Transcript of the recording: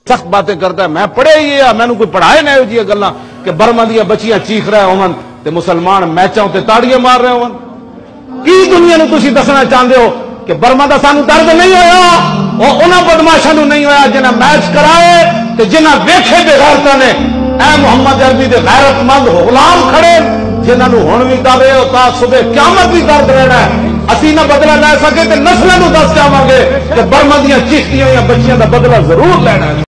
सख्त बातें करता है। मैं पढ़े ही है, मैनू कोई पढ़ाए ना जी गल्ला कि बर्मा दियां बच्चियां चीख रहे होवन ते मुसलमान मैचों ते ताड़ियां मार रहे होवन। की दुनिया नूं तुसीं दसना चाहते हो कि बर्मा दा सानू दर्द नहीं होया, और उन्हां बदमाशां नूं नहीं होया जिन्हां मैच कराए ते जिन्हां वेखे बेगैरतां ने ऐ मुहम्मद अरबी दे गैरतमंद गुलाम खड़े जिन्हां नूं हुण भी कर रहे हो ता सुबह क़यामत भी करते रहना है। असीं ना बदला लै सके ते नस्लां नूं दस जावांगे कि बर्मा दियां चीखदियां होईयां बच्चियां दा बदला जरूर लेना है।